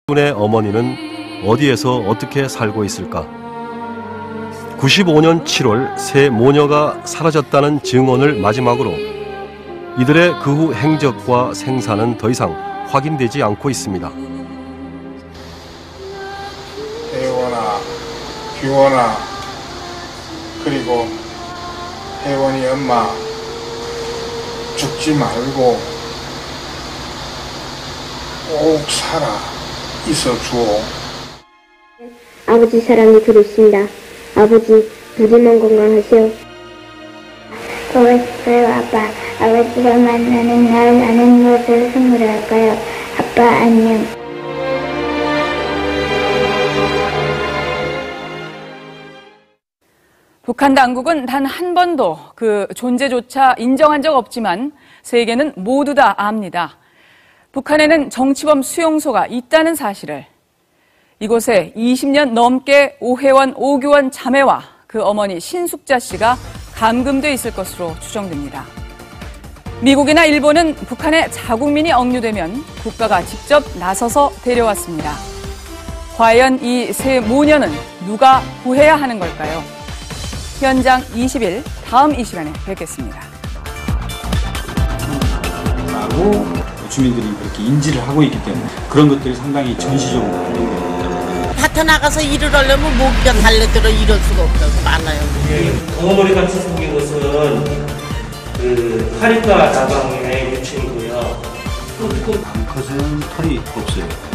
분의 어머니는 어디에서 어떻게 살고 있을까? 95년 7월 세 모녀가 사라졌다는 증언을 마지막으로 이들의 그 후 행적과 생사는 더 이상 확인되지 않고 있습니다. 혜원아, 규원아, 그리고 혜원이 엄마 죽지 말고 꼭 살아 있어 주오. 아버지 사랑이 그립습니다. 아버지 부디만 건강하세요. 보고 싶어요. 아빠. 아버지가 만나는 날 나는 무엇을 선물할까요? 아빠 안녕. 북한 당국은 단 한 번도 그 존재조차 인정한 적 없지만 세계는 모두 다 압니다. 북한에는 정치범 수용소가 있다는 사실을. 이곳에 20년 넘게 오혜원, 오규원 자매와 그 어머니 신숙자 씨가 감금돼 있을 것으로 추정됩니다. 미국이나 일본은 북한의 자국민이 억류되면 국가가 직접 나서서 데려왔습니다. 과연 이 세 모녀는 누가 구해야 하는 걸까요? 현장 20일 다음 이 시간에 뵙겠습니다. 라고 주민들이 그렇게 인지를 하고 있기 때문에 그런 것들이 상당히 전시적으로 활용됩니다. 밭에 나가서 일을 하려면 모기가 달려들어 이럴 수가 없어서 많아요. 동어머리 같이 생긴 것은 그 화리과 나방의 유충이고요. 암컷은 털이 없어요.